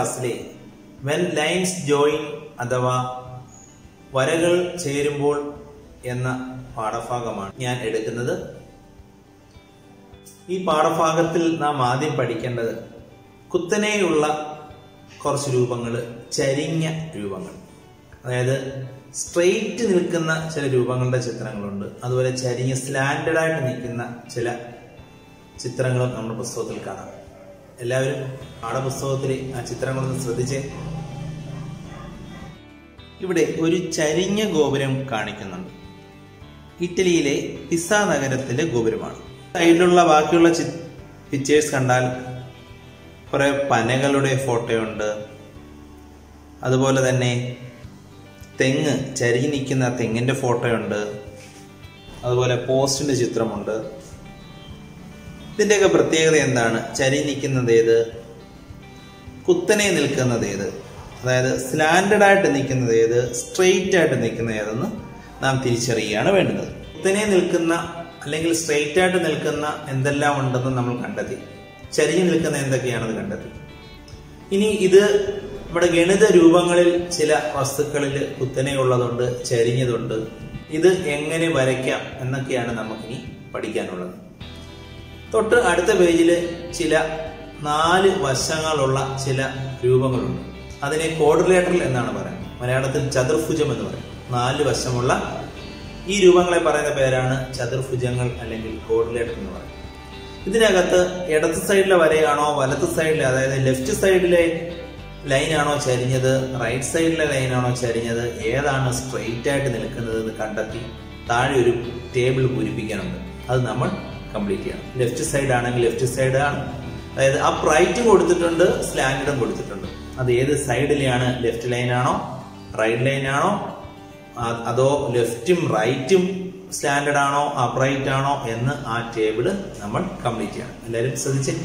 ക്ലാസ്സിലെ when lines join അഥവാ വരകൾ ചേരുമ്പോൾ എന്ന പാഠഭാഗമാണ് ഞാൻ എടുക്കുന്നത്. ഈ പാഠഭാഗത്തിൽ നാം ആദ്യം പഠിക്കേണ്ടത് കുത്തനെയുള്ള കുറച്ച് രൂപങ്ങൾ, ചരിഞ്ഞ രൂപങ്ങൾ, അതായത് സ്ട്രെയിറ്റ് നിൽക്കുന്ന ചില രൂപങ്ങളുടെ ചിത്രങ്ങളുണ്ട്, അതുപോലെ ചരിഞ്ഞ സ്ലാൻഡഡ് ആയിട്ട് നിൽക്കുന്ന ചില ചിത്രങ്ങളും നമ്മുടെ പുസ്തകത്തിൽ കാണാം. എല്ലാവരും പാഠപുസ്തകത്തിലെ ആ ചിത്രങ്ങളൊന്ന് ശ്രദ്ധിച്ചേ. ഇവിടെ ഒരു ചരിഞ്ഞ ഗോപുരം കാണിക്കുന്നുണ്ട്. ഇറ്റലിയിലെ പിസ നഗരത്തിലെ ഗോപുരമാണ്. സൈഡിലുള്ള ബാക്കിയുള്ള പിക്ചേഴ്സ് കണ്ടാൽ കുറെ പനകളുടെ ഫോട്ടോയുണ്ട്, അതുപോലെ തന്നെ തെങ്ങ്, ചരിഞ്ഞു നിൽക്കുന്ന തെങ്ങിന്റെ ഫോട്ടോയുണ്ട്, അതുപോലെ പോസ്റ്റിന്റെ ചിത്രമുണ്ട്. ഇതിന്റെയൊക്കെ പ്രത്യേകത എന്താണ്? ചരിഞ്ഞു നിൽക്കുന്നത് ഏത്, കുത്തനെ നിൽക്കുന്നത് ഏത്, അതായത് സ്ലാൻഡഡ് ആയിട്ട് നിൽക്കുന്നത് ഏത്, സ്ട്രെയിറ്റ് ആയിട്ട് നിൽക്കുന്ന ഏതെന്ന് നാം തിരിച്ചറിയുകയാണ് വേണ്ടത്. കുത്തനെ നിൽക്കുന്ന അല്ലെങ്കിൽ സ്ട്രെയിറ്റ് ആയിട്ട് നിൽക്കുന്ന എന്തെല്ലാം ഉണ്ടെന്ന് നമ്മൾ കണ്ടെത്തി, ചരിഞ്ഞു നിൽക്കുന്ന എന്തൊക്കെയാണെന്ന് കണ്ടെത്തി. ഇനി ഇത് നമ്മുടെ ഗണിത രൂപങ്ങളിൽ ചില വസ്തുക്കളിൽ കുത്തനെയുള്ളതുണ്ട്, ചരിഞ്ഞതുണ്ട്. ഇത് എങ്ങനെ വരയ്ക്കാം എന്നൊക്കെയാണ് നമുക്കിനി പഠിക്കാനുള്ളത്. തൊട്ട് അടുത്ത പേജിൽ ചില 4 വശങ്ങളുള്ള ചില രൂപങ്ങളുണ്ട്. അതിനെ ക്വാഡ്രിലേറ്ററൽ എന്നാണ് പറയുന്നത്. മലയാളത്തിൽ ചതുർഭുജം എന്ന് പറയും. 4 വശമുള്ള ഈ രൂപങ്ങളെ പറയുന്ന പേരാണ് ചതുർഭുജങ്ങൾ അല്ലെങ്കിൽ ക്വാഡ്രിലേറ്റർ എന്ന് പറയുന്നത്. ഇതിനകത്ത് ഇടത്ത് സൈഡിലെ വരയാണോ വലത്ത് സൈഡിലെ, അതായത് ലെഫ്റ്റ് സൈഡിലെ ലൈനാണോ ചരിഞ്ഞത്, റൈറ്റ് സൈഡിലെ ലൈനാണോ ചരിഞ്ഞത്, ഏതാണ് സ്ട്രെയിറ്റ് ആയിട്ട് നിൽക്കുന്നത് എന്ന് കണ്ടെത്തി താഴെ ഒരു ടേബിൾ പൂരിപ്പിക്കാനുണ്ട്. അത് നമ്മൾ കംപ്ലീറ്റ് ചെയ്യണം. ലെഫ്റ്റ് സൈഡ് ആണെങ്കിൽ ലെഫ്റ്റ് സൈഡ് ആണ്, അതായത് അപ്പ് റൈറ്റും കൊടുത്തിട്ടുണ്ട്, സ്ലാൻഡും കൊടുത്തിട്ടുണ്ട്. അത് ഏത് സൈഡിലെയാണ്? ലെഫ്റ്റ് ലൈനാണോ റൈറ്റ് ലൈനാണോ, അതോ ലെഫ്റ്റും റൈറ്റും സ്റ്റാൻഡേർഡ് ആണോ അപ്രൈറ്റ് ആണോ എന്ന് ആ ടേബിള് നമ്മൾ കംപ്ലീറ്റ് ചെയ്യണം. എല്ലാവരും ശ്രദ്ധിച്ചേ.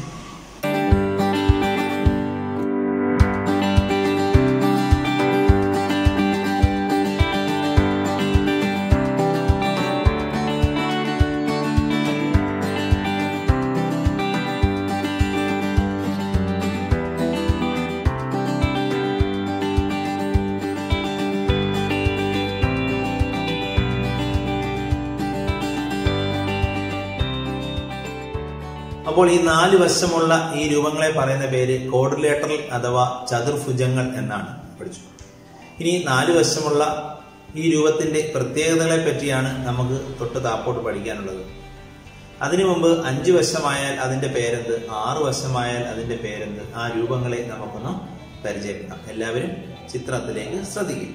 അപ്പോൾ ഈ 4 വശമുള്ള ഈ രൂപങ്ങളെ പറയുന്ന പേര് ക്വാഡ്രിലേറ്ററൽ അഥവാ ചതുർഭുജങ്ങൾ എന്നാണ് പഠിച്ചു. ഇനി 4 വശമുള്ള ഈ രൂപത്തിന്റെ പ്രത്യേകതകളെ പറ്റിയാണ് നമുക്ക് തൊട്ട് താപ്പോട്ട് പഠിക്കാനുള്ളത്. അതിനു മുമ്പ് 5 വശമായാൽ അതിന്റെ പേരെന്ത്, 6 വശമായാൽ അതിന്റെ പേരെന്ത്, ആ രൂപങ്ങളെ നമുക്കൊന്ന് പരിചയപ്പെടാം. എല്ലാവരും ചിത്രത്തിലേക്ക് ശ്രദ്ധിക്കും.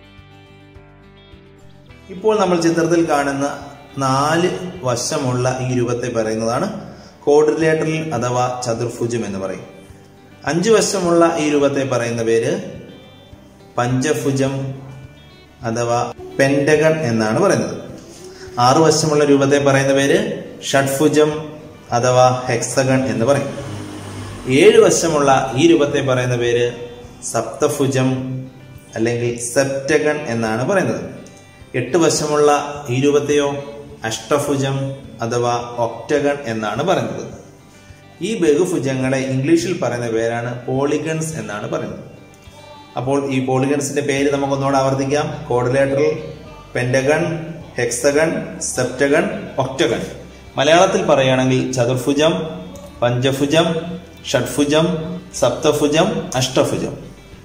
ഇപ്പോൾ നമ്മൾ ചിത്രത്തിൽ കാണുന്ന 4 വശമുള്ള ഈ രൂപത്തെ പറയുന്നതാണ് ക്വാഡ്രിലേറ്ററൽ അഥവാ ചതുർഭുജം എന്ന് പറയും. 5 വശമുള്ള ഈ രൂപത്തെ പറയുന്ന പേര് പഞ്ചഭുജം അഥവാ പെന്റഗൺ എന്നാണ് പറയുന്നത്. 6 വശമുള്ള രൂപത്തെ പറയുന്ന പേര് ഷഡ്ഭുജം അഥവാ ഹെക്സഗൺ എന്ന് പറയും. 7 വശമുള്ള ഈ രൂപത്തെ പറയുന്ന പേര് സപ്തഭുജം അല്ലെങ്കിൽ സെപ്റ്റഗൺ എന്നാണ് പറയുന്നത്. 8 വശമുള്ള ഈ രൂപത്തെയോ അഷ്ടഭുജം അഥവാ ഒക്ടഗൺ എന്നാണ് പറയുന്നത്. ഈ ബഹുഭുജങ്ങളെ ഇംഗ്ലീഷിൽ പറയുന്ന പേരാണ് പോളിഗൺസ് എന്നാണ് പറയുന്നത്. അപ്പോൾ ഈ പോളിഗൺസിന്റെ പേര് നമുക്കൊന്നുകൂടെ ആവർത്തിക്കാം. Quadrilateral, pentagon, hexagon, septagon, octagon. മലയാളത്തിൽ പറയുകയാണെങ്കിൽ ചതുർഭുജം, പഞ്ചഭുജം, ഷഡ്ഭുജം, സപ്തഭുജം, അഷ്ടഭുജം.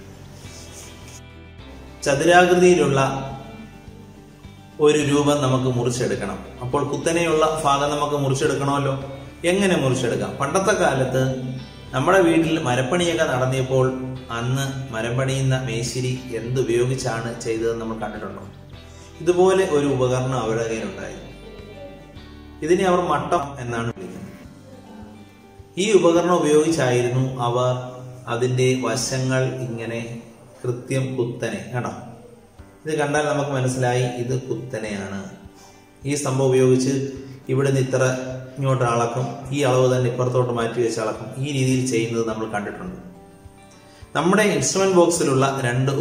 ചതുരാകൃതിയിലുള്ള ഒരു രൂപം നമുക്ക് മുറിച്ചെടുക്കണം. അപ്പോൾ കുത്തനെയുള്ള ഭാഗം നമുക്ക് മുറിച്ചെടുക്കണമല്ലോ. എങ്ങനെ മുറിച്ചെടുക്കാം? പണ്ടത്തെ കാലത്ത് നമ്മുടെ വീട്ടിൽ മരപ്പണിയൊക്കെ നടത്തിയപ്പോൾ അന്ന് മരം പണിയുന്ന മേശിരി എന്തുപയോഗിച്ചാണ് ചെയ്തതെന്ന് നമ്മൾ കണ്ടിട്ടുണ്ടോ? ഇതുപോലെ ഒരു ഉപകരണം അവരുടെ കയ്യിലുണ്ടായിരുന്നു. ഇതിനെ അവർ മട്ടം എന്നാണ് വിളിക്കുന്നത്. ഈ ഉപകരണം ഉപയോഗിച്ചായിരുന്നു അവർ അതിന്റെ വശങ്ങൾ ഇങ്ങനെ കൃത്യം കുത്തനെ, കേട്ടോ, ഇത് കണ്ടാൽ നമുക്ക് മനസ്സിലായി ഇത് കുത്തനെയാണ്. ഈ സംഭവം ഉപയോഗിച്ച് ഇവിടെ നിന്ന് ഇത്ര ഇങ്ങോട്ട് അളക്കും, ഈ അളവ് തന്നെ ഇപ്പുറത്തോട്ട് മാറ്റി വെച്ച് അളക്കും. ഈ രീതിയിൽ ചെയ്യുന്നത് നമ്മൾ കണ്ടിട്ടുണ്ട്. നമ്മുടെ ഇൻസ്ട്രുമെന്റ് ബോക്സിലുള്ള 2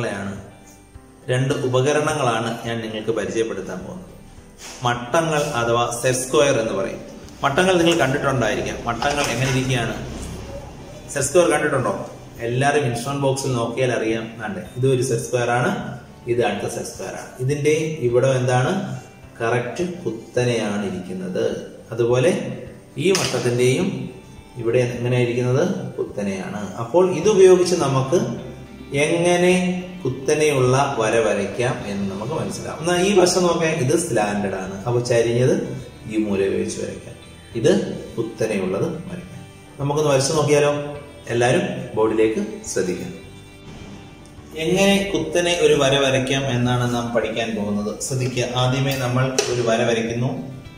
ഉപകരണങ്ങളാണ് ഞാൻ നിങ്ങൾക്ക് പരിചയപ്പെടുത്താൻ പോകുന്നത്. മട്ടങ്ങൾ അഥവാ സെറ്റ് സ്ക്വയർ എന്ന് പറയും. മട്ടങ്ങൾ നിങ്ങൾ കണ്ടിട്ടുണ്ടായിരിക്കാം. മട്ടങ്ങൾ എങ്ങനെ ഇരിക്കുകയാണ്? സെറ്റ് സ്ക്വയർ കണ്ടിട്ടുണ്ടോ? എല്ലാവരും ഇൻസ്ട്രുമെന്റ് ബോക്സിൽ നോക്കിയാൽ അറിയാം. ഇത് ഒരു സെറ്റ് സ്ക്വയർ ആണ്, ഇത് അടുത്ത സെറ്റ് സ്ക്വയർ ആണ്. ഇതിന്റെ ഇവിടെ എന്താണ്? കറക്റ്റ് കുത്തനെയാണ് ഇരിക്കുന്നത്. അതുപോലെ ഈ വട്ടത്തിന്റെയും ഇവിടെ എങ്ങനെയാണ് ഇരിക്കുന്നത്? കുത്തനെയാണ്. അപ്പോൾ ഇതുപയോഗിച്ച് നമുക്ക് എങ്ങനെ കുത്തനെയുള്ള വര വരയ്ക്കാം എന്ന് നമുക്ക് മനസ്സിലാവും. എന്നാൽ ഈ വശം നോക്കാൻ ഇത് സ്ലാൻഡഡ് ആണ്, അപ്പോൾ ചരിഞ്ഞത് ഈ മൂല ഉപയോഗിച്ച് വരയ്ക്കാം. ഇത് കുത്തനെയുള്ളത് വരയ്ക്കാം. നമുക്കൊന്ന് വരച്ചു നോക്കിയാലോ? എല്ലാവരും ബോർഡിലേക്ക് ശ്രദ്ധിക്കാം. എങ്ങനെ കുത്തനെ ഒരു വര വരയ്ക്കാം എന്നാണ് നാം പഠിക്കാൻ പോകുന്നത്. ശ്രദ്ധിക്കുക. ആദ്യമേ നമ്മൾ ഒരു വര വരയ്ക്കുന്നു.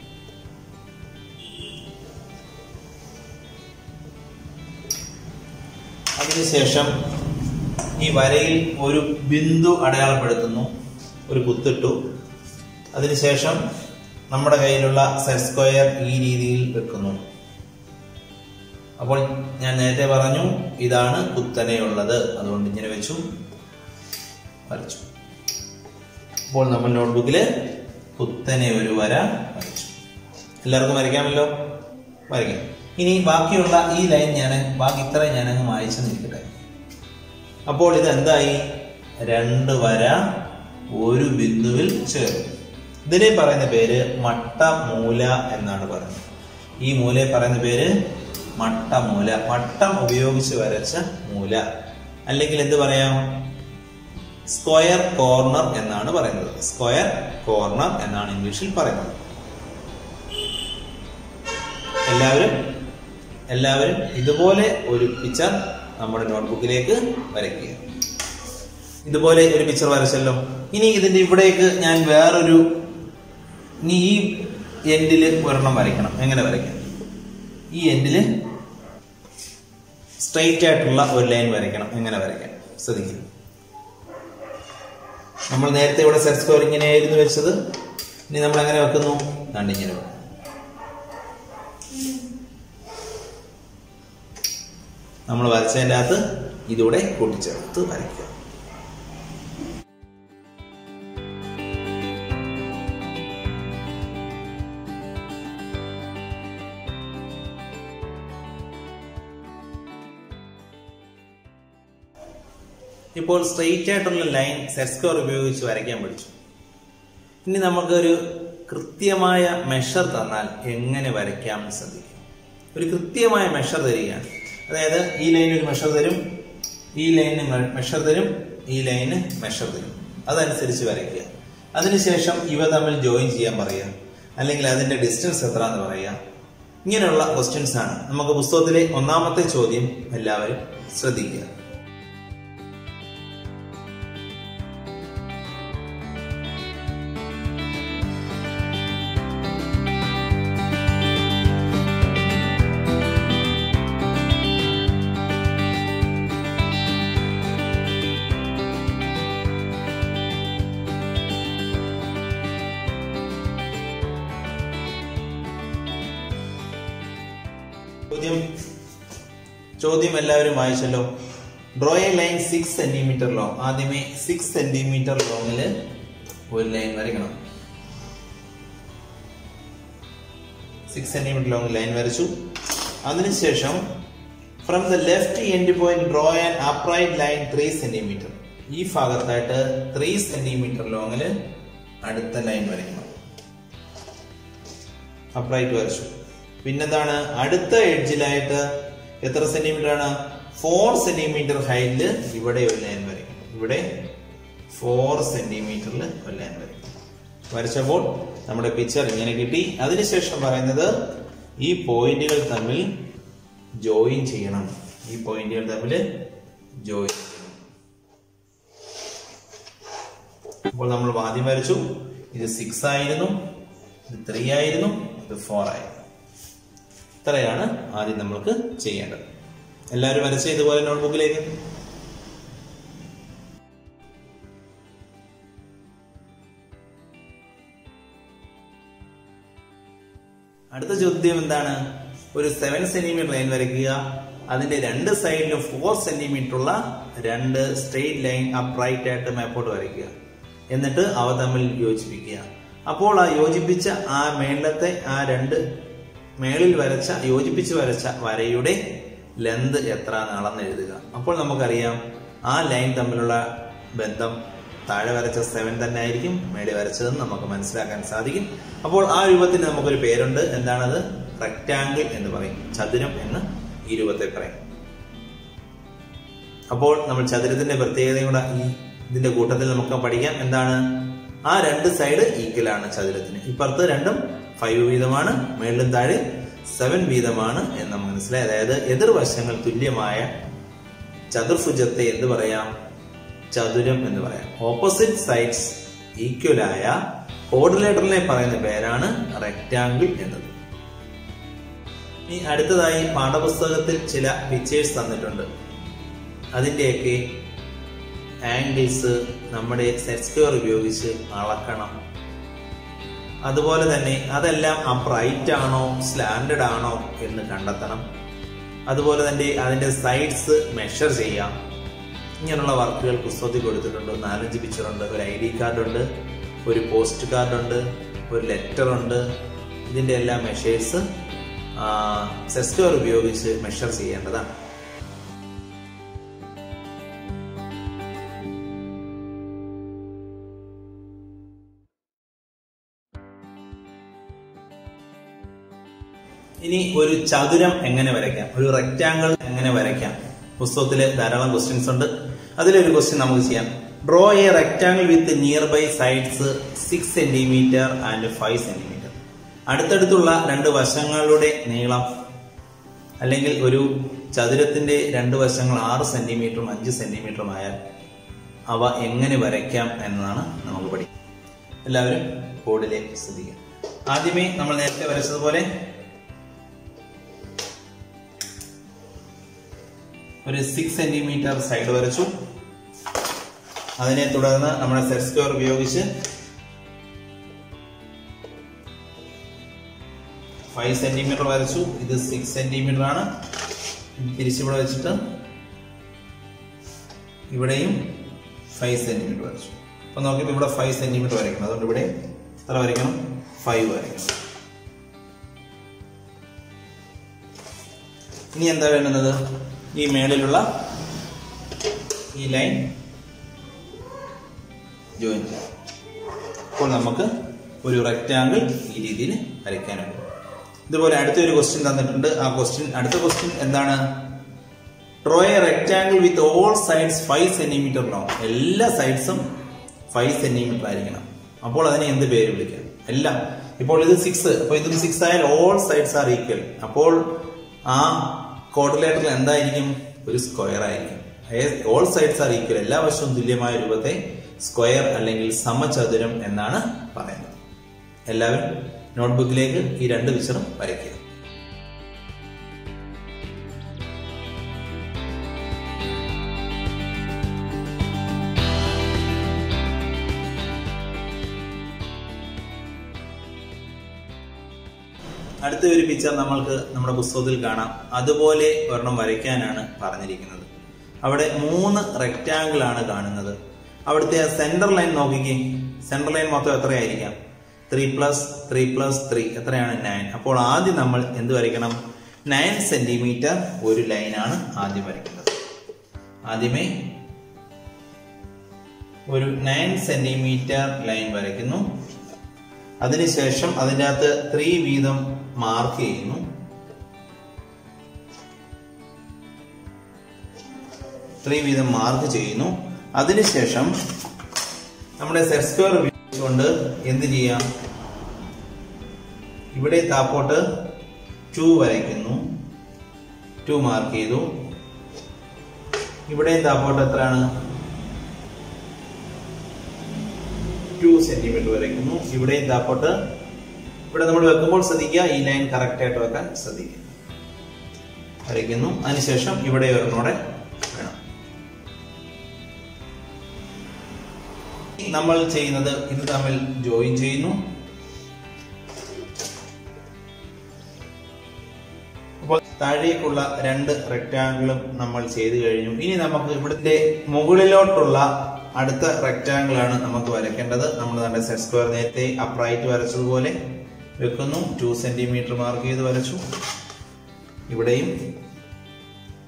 അതിനുശേഷം ഈ വരയിൽ ഒരു ബിന്ദു അടയാളപ്പെടുത്തുന്നു, ഒരു കുത്തിട്ടു. അതിനുശേഷം നമ്മുടെ കയ്യിലുള്ള സെറ്റ് സ്ക്വയർ ഈ രീതിയിൽ വെക്കുന്നു. അപ്പോൾ ഞാൻ നേരത്തെ പറഞ്ഞു ഇതാണ് കുത്തനെയുള്ളത്, അതുകൊണ്ട് ഇങ്ങനെ വെച്ചു, വരച്ചു. അപ്പോൾ നമ്മൾ നോട്ട്ബുക്കില് കുത്തനെ ഒരു വര വരച്ചു. എല്ലാവർക്കും വരയ്ക്കാമല്ലോ? വരയ്ക്കാം. ഇനി ബാക്കിയുള്ള ഈ ലൈൻ ബാക്കി ഇത്രയും ഞാനങ്ങ് മായ്ച്ചു നിൽക്കട്ടെ. അപ്പോൾ ഇത് എന്തായി? 2 വര ഒരു ബിന്ദുവിൽ ചേർന്നു. ഇതിനെ പറയുന്ന പേര് മട്ടമൂല എന്നാണ് പറയുന്നത്. ഈ മൂലയെ പറയുന്ന പേര് മട്ടമൂല. മട്ടം ഉപയോഗിച്ച് വരച്ച മൂല, അല്ലെങ്കിൽ എന്ത് പറയാം? സ്ക്വയർ കോർണർ എന്നാണ് പറയുന്നത്. സ്ക്വയർ കോർണർ എന്നാണ് ഇംഗ്ലീഷിൽ പറയുന്നത്. എല്ലാവരും ഇതുപോലെ ഒരു പിക്ചർ നമ്മുടെ നോട്ട്ബുക്കിലേക്ക് വരയ്ക്കുക. ഇതുപോലെ ഒരു പിക്ചർ വരച്ചല്ലോ. ഇനി ഇതിന്റെ ഇവിടേക്ക് ഞാൻ ഈ എൻഡില് ഒരെണ്ണം വരയ്ക്കണം. എങ്ങനെ വരയ്ക്കാം? ഈ എൻഡില് സ്ട്രെയിറ്റ് ആയിട്ടുള്ള ഒരു ലൈൻ വരയ്ക്കണം. എങ്ങനെ വരയ്ക്കാം? ശ്രദ്ധിക്കുക. നമ്മൾ നേരത്തെ ഇവിടെ സെറ്റ് സ്ക്വയർ ഇങ്ങനെയായിരുന്നു വെച്ചത്. ഇനി നമ്മൾ എങ്ങനെ വെക്കുന്നു? ഇങ്ങനെ വെക്കും. നമ്മൾ വരച്ചതിൻ്റെ അകത്ത് ഇതൂടെ കൂട്ടിച്ചേർത്ത് വരയ്ക്കുക. ഇപ്പോൾ സ്ട്രെയിറ്റ് ആയിട്ടുള്ള ലൈൻ സെറ്റ് സ്ക്വയർ ഉപയോഗിച്ച് വരയ്ക്കാൻ പഠിച്ചു. ഇനി നമുക്കൊരു കൃത്യമായ മെഷർ തന്നാൽ എങ്ങനെ വരയ്ക്കാം എന്ന് ശ്രദ്ധിക്കുക. ഒരു കൃത്യമായ മെഷർ തരികയാണ്. അതായത് ഈ ലൈനിന് ഒരു മെഷർ തരും, ഈ ലൈനിന് മെഷർ തരും, ഈ ലൈന് മെഷർ തരും. അതനുസരിച്ച് വരയ്ക്കുക. അതിനുശേഷം ഇവ തമ്മിൽ ജോയിൻ ചെയ്യാൻ പറയുക, അല്ലെങ്കിൽ അതിന്റെ ഡിസ്റ്റൻസ് എത്ര എന്ന് പറയുക. ഇങ്ങനെയുള്ള ക്വസ്റ്റ്യൻസ് ആണ്. നമുക്ക് പുസ്തകത്തിലെ ഒന്നാമത്തെ ചോദ്യം എല്ലാവരും ശ്രദ്ധിക്കുക. ചോദ്യം എല്ലാവരും വായിച്ചല്ലോ. Draw a line 6 centimetre long. ആദ്യമേ 6 സെന്റിമീറ്റർ ലോങ്ങില് ഒരു ലൈൻ വരയ്ക്കണം. 6 സെന്റിമീറ്റർ ലോങ് ലൈൻ വരച്ചു. അതിനുശേഷം from the left end point draw an upright line 3 centimetre. ഈ ഭാഗത്തായിട്ട് 3 സെന്റിമീറ്റർ ലോങ്ങില് അടുത്ത ലൈൻ വരയ്ക്കണം. അപ്രൈറ്റ് വരച്ചു. പിന്നെന്താണ്? അടുത്ത എഡ്ജിലായിട്ട് എത്ര സെന്റിമീറ്റർ ആണ്? 4 സെന്റിമീറ്റർ ഹൈറ്റില് ഇവിടെ ഒരു ലൈൻ വരയ്ക്കണം. ഇവിടെ 4 സെന്റിമീറ്ററിൽ ഒരു ലൈൻ വരയ്ക്കണം. വരച്ചപ്പോൾ നമ്മുടെ പിക്ചർ ഇങ്ങനെ കിട്ടി. അതിനുശേഷം പറയുന്നത് ഈ പോയിന്റുകൾ തമ്മിൽ ജോയിൻ ചെയ്യണം. ഈ പോയിന്റുകൾ തമ്മിൽ ജോയിൻ ചെയ്യണം. അപ്പോൾ നമ്മൾ ആദ്യം വരച്ചു. ഇത് 6 ആയിരുന്നു, ഇത് 3 ആയിരുന്നു, ഇത് 4 ആയിരുന്നു. ഇത്രയാണ് ആദ്യം നമ്മൾക്ക് ചെയ്യേണ്ടത്. എല്ലാവരും വരച്ച ഇതുപോലെ നോട്ട്ബുക്കിലേക്ക്. അടുത്ത ചോദ്യം എന്താണ്? ഒരു 7 സെന്റിമീറ്റർ ലൈൻ വരയ്ക്കുക. അതിന്റെ 2 സൈഡിലും 4 സെന്റിമീറ്റർ ഉള്ള 2 സ്ട്രെയിറ്റ് ലൈൻ അപ്രൈറ്റ് ആയിട്ട് മേപ്പോട്ട് വരയ്ക്കുക. എന്നിട്ട് അവ തമ്മിൽ യോജിപ്പിക്കുക. അപ്പോൾ ആ യോജിപ്പിച്ച മേളിൽ വരച്ച യോജിപ്പിച്ച് വരച്ച വരയുടെ ലെന്ത് എത്ര അളന്ന് എഴുതുക. അപ്പോൾ നമുക്കറിയാം ആ ലൈൻ തമ്മിലുള്ള ബന്ധം താഴെ വരച്ച 7 തന്നെ ആയിരിക്കും മേളിൽ വരച്ചതെന്ന് നമുക്ക് മനസ്സിലാക്കാൻ സാധിക്കും. അപ്പോൾ ആ രൂപത്തിന് നമുക്കൊരു പേരുണ്ട്. എന്താണത്? റെക്ടാങ്കിൾ എന്ന് പറയും. ചതുരം എന്ന് ഈ രൂപത്തെ പറയും. അപ്പോൾ നമ്മൾ ചതുരത്തിന്റെ പ്രത്യേകതയും കൂടെ ഇതിന്റെ കൂട്ടത്തിൽ നമുക്ക് പഠിക്കാം. എന്താണ്? ആ 2 സൈഡ് ഈക്വൽ ആണ് ചതുരത്തിന്. ഇപ്പുറത്ത് രണ്ടും 5 വീതമാണ്, മേളിലും താഴെ 7 വീതമാണ് എന്ന് നമുക്ക് മനസ്സിലായി. അതായത് എതിർവശങ്ങൾ തുല്യമായ ചതുർഭുജത്തെ എന്ത് പറയാം? ചതുരം എന്ന് പറയാം. ഓപ്പോസിറ്റ് സൈഡ്സ് ഈക്വൽ ആയ ക്വാഡ്രിലേറ്ററിനെ പറയുന്ന പേരാണ് റെക്ടാങ്കിൾ എന്നത്. ഇനി അടുത്തതായി പാഠപുസ്തകത്തിൽ ചില പിക്ചേഴ്സ് തന്നിട്ടുണ്ട്. അതിന്റെയൊക്കെ ആംഗിൾസ് നമ്മുടെ സെറ്റ് സ്ക്വയർ ഉപയോഗിച്ച് അളക്കണം. അതുപോലെ തന്നെ അതെല്ലാം അപ്രൈറ്റ് ആണോ സ്ലാൻഡഡ് ആണോ എന്ന് കണ്ടെത്തണം. അതുപോലെ തന്നെ അതിന്റെ സൈഡ്സ് മെഷർ ചെയ്യാം. ഇങ്ങനെയുള്ള വർക്കുകൾ പുസ്തകത്തിൽ കൊടുത്തിട്ടുണ്ട്. 4-5 പിക്ചറുണ്ട്. ഒരു ID കാർഡ് ഉണ്ട്, ഒരു പോസ്റ്റ് കാർഡ് ഉണ്ട്, ഒരു ലെറ്റർ ഉണ്ട്. ഇതിന്റെ എല്ലാ മെഷേഴ്സ് സെറ്റ് സ്ക്വയർ ഉപയോഗിച്ച് മെഷർ ചെയ്യേണ്ടതാണ്. ഇനി ഒരു ചതുരം എങ്ങനെ വരയ്ക്കാം, ഒരു റെക്ടാങ്കിൾ എങ്ങനെ വരയ്ക്കാം? പുസ്തകത്തില് ധാരാളം ക്വസ്റ്റ്യൻസ് ഉണ്ട്. അതിലൊരു ക്വസ്റ്റ്യൻ നമുക്ക് ചെയ്യാം. Draw a rectangle with nearby sides 6 centimetre and 5 centimetre. അടുത്തടുത്തുള്ള 2 വശങ്ങളുടെ നീളം, അല്ലെങ്കിൽ ഒരു ചതുരത്തിന്റെ 2 വശങ്ങൾ 6 സെന്റിമീറ്ററും 5 സെന്റിമീറ്ററും ആയാൽ അവ എങ്ങനെ വരയ്ക്കാം എന്നതാണ് നമുക്ക് പഠിക്കാം. എല്ലാവരും ബോർഡിലേക്ക് ശ്രദ്ധിക്കുക. ആദ്യമേ നമ്മൾ നേരത്തെ വരച്ചതുപോലെ ഒരു 6 സെന്റിമീറ്റർ സൈഡ് വരച്ചു. അതിനെ തുടർന്ന് നമ്മുടെ സെറ്റ് സ്ക്വയർ ഉപയോഗിച്ച് 5 സെന്റിമീറ്റർ വരച്ചു. ഇത് 6 സെന്റിമീറ്റർ ആണ്. തിരിച്ചിവിടെ വെച്ചിട്ട് ഇവിടെയും 5 സെന്റിമീറ്റർ വരച്ചു. അപ്പൊ നോക്കിയപ്പോൾ ഇവിടെ 5 സെന്റിമീറ്റർ വരയ്ക്കണം. അതുകൊണ്ട് ഇവിടെ എത്ര വരയ്ക്കണം? 5 വരയ്ക്കണം. ഇനി എന്താ വേണ്ടുന്നത്? ഈ മേളിലുള്ള ഈ ലൈൻ ജോയിൻ ചെയ്യാം. അപ്പോൾ നമുക്ക് ഒരു റെക്ടാങ്കിൾ ഈ രീതിയിൽ വരയ്ക്കാനുണ്ട്. ഇതുപോലെ അടുത്തൊരു ക്വസ്റ്റ്യൻ തന്നിട്ടുണ്ട്. അടുത്ത ക്വസ്റ്റ്യൻ എന്താണ്? Draw a rectangle with all sides 5 centimetre long. എല്ലാ സൈഡ്സും 5 സെന്റിമീറ്റർ ആയിരിക്കണം. അപ്പോൾ അതിനെ എന്ത് പേര് വിളിക്കാം? എല്ലാം. ഇപ്പോൾ ഇത് 6, അപ്പോൾ ഇതും 6 ആയാൽ ഓൾ സൈഡ്സ് ആർ ഈക്വൽ. അപ്പോൾ ആ ക്വാഡ്രിലേറ്ററിൽ എന്തായിരിക്കും? ഒരു സ്ക്വയർ ആയിരിക്കും. All sides are equal. എല്ലാ വശവും തുല്യമായ രൂപത്തെ സ്ക്വയർ അല്ലെങ്കിൽ സമചതുരം എന്നാണ് പറയുന്നത്. എല്ലാവരും നോട്ട്ബുക്കിലേക്ക് ഈ 2 പിക്ചറും വരയ്ക്കുക. അടുത്ത ഒരു പിക്ചർ നമ്മൾക്ക് നമ്മുടെ പുസ്തകത്തിൽ കാണാം. അതുപോലെ ഒരെണ്ണം വരയ്ക്കാനാണ് പറഞ്ഞിരിക്കുന്നത്. അവിടെ 3 റെക്ടാങ്കിൾ ആണ് കാണുന്നത്. അവിടുത്തെ സെന്റർ ലൈൻ നോക്കിക്കേ. സെന്റർ ലൈൻ മൊത്തം എത്രയായിരിക്കാം? 3 + 3 + 3 എത്രയാണ്? 9. അപ്പോൾ ആദ്യം നമ്മൾ എന്ത് വരയ്ക്കണം? 9 സെന്റിമീറ്റർ ഒരു ലൈനാണ് ആദ്യം വരയ്ക്കുന്നത്. ആദ്യമേ ഒരു 9 സെന്റിമീറ്റർ ലൈൻ വരയ്ക്കുന്നു. അതിനുശേഷം അതിൻ്റെ അകത്ത് 3 വീതം മാർക്ക് ചെയ്യുന്നു. 3 വീതം മാർക്ക് ചെയ്യുന്നു. അതിനുശേഷം നമ്മുടെ സെറ്റ് സ്ക്വയർ ഉപയോഗിച്ചുകൊണ്ട് എന്ത് ചെയ്യാം? ഇവിടെ താപ്പോട്ട് 2 വരയ്ക്കുന്നു. 2 മാർക്ക് ചെയ്തു. ഇവിടെ താപ്പോട്ട് എത്രയാണ്? 2 സെന്റിമീറ്റർ വരയ്ക്കുന്നു. ഇവിടെയും താപ്പോട്ട് ഇവിടെ നമ്മൾ വെക്കുമ്പോൾ ശ്രദ്ധിക്കുക, ഈ ലൈൻ കറക്റ്റ് ആയിട്ട് വെക്കാൻ ശ്രദ്ധിക്കുക. വരയ്ക്കുന്നു. അതിനുശേഷം ഇവിടെ ഒരെണ്ണോടെ വേണം. നമ്മൾ ചെയ്യുന്നത് ഇത് തമ്മിൽ ജോയിൻ ചെയ്യുന്നു. അപ്പോൾ താഴേക്കുള്ള 2 റെക്ടാങ്കിളും നമ്മൾ ചെയ്തു കഴിഞ്ഞു. ഇനി നമുക്ക് ഇവിടുത്തെ മുകളിലോട്ടുള്ള അടുത്ത റെക്ടാങ്കിൾ ആണ് നമുക്ക് വരയ്ക്കേണ്ടത്. നമ്മൾ നമ്മുടെ സെറ്റ് സ്ക്വയർ നേരത്തെ അപ്രൈറ്റ് വരച്ചതുപോലെ വെക്കുന്നു. 2 സെന്റിമീറ്റർ മാർക്ക് ചെയ്ത് വരച്ചു. ഇവിടെയും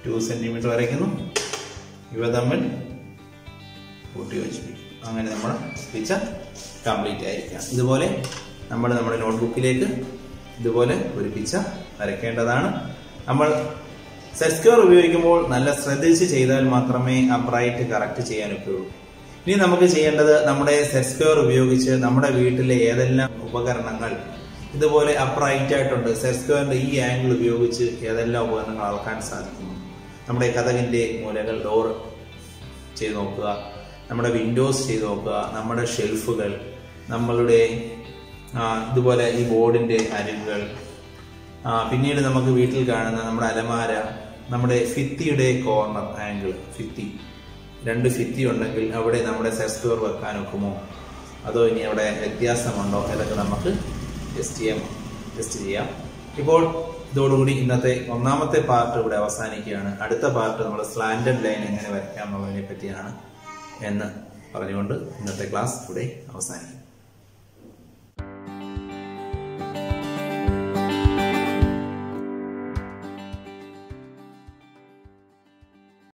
2 സെന്റിമീറ്റർ വരയ്ക്കുന്നു. ഇവ തമ്മിൽ കൂട്ടി യോജിപ്പിക്കും. അങ്ങനെ നമ്മുടെ പിച്ച കംപ്ലീറ്റ് ആയിരിക്കാം. ഇതുപോലെ നമ്മൾ നമ്മുടെ നോട്ട്ബുക്കിലേക്ക് ഇതുപോലെ ഒരു പിച്ച വരയ്ക്കേണ്ടതാണ്. നമ്മൾ സെറ്റ് സ്ക്വയർ ഉപയോഗിക്കുമ്പോൾ നല്ല ശ്രദ്ധിച്ച് ചെയ്താൽ മാത്രമേ അപ്രൈറ്റ് കറക്റ്റ് ചെയ്യാനൊക്കെയുള്ളൂ. ഇനി നമുക്ക് ചെയ്യേണ്ടത് നമ്മുടെ സെറ്റ് സ്ക്വയർ ഉപയോഗിച്ച് നമ്മുടെ വീട്ടിലെ ഏതെല്ലാം ഉപകരണങ്ങൾ ഇതുപോലെ അപ്രൈറ്റ് ആയിട്ടുണ്ട്, സെറ്റ് സ്ക്വയറിന്റെ ഈ ആംഗിൾ ഉപയോഗിച്ച് ഏതെല്ലാം ഉപകരണങ്ങൾ അളക്കാൻ സാധിക്കുന്നു. നമ്മുടെ കതകിന്റെ മൂലകൾ ഡോർ ചെയ്ത് നോക്കുക, നമ്മുടെ വിൻഡോസ് ചെയ്ത് നോക്കുക, നമ്മുടെ ഷെൽഫുകൾ, നമ്മളുടെ ഇതുപോലെ ഈ ബോർഡിന്റെ അരികുകൾ, പിന്നീട് നമുക്ക് വീട്ടിൽ കാണുന്ന നമ്മുടെ അലമാര, നമ്മുടെ ഭിത്തിയുടെ കോർണർ ആംഗിൾ, ഭിത്തി 2 ഭിത്തി ഉണ്ടെങ്കിൽ അവിടെ നമ്മുടെ സെറ്റ് സ്ക്വയർ വെക്കാൻ ഒക്കുമോ, അതോ ഇനി അവിടെ വ്യത്യാസമുണ്ടോ, ഇതൊക്കെ നമുക്ക് ടെസ്റ്റ് ചെയ്യാം. ഇപ്പോൾ ഇതോടുകൂടി ഇന്നത്തെ ഒന്നാമത്തെ പാർട്ട് ഇവിടെ അവസാനിക്കുകയാണ്. അടുത്ത പാർട്ട് നമ്മൾ സ്ലാന്റഡ് ലൈൻ എങ്ങനെ വരയ്ക്കാം എന്നുള്ളതിനെ പറ്റിയാണ് എന്ന് പറഞ്ഞുകൊണ്ട് ഇന്നത്തെ ക്ലാസ് ഇവിടെ അവസാനിക്കും.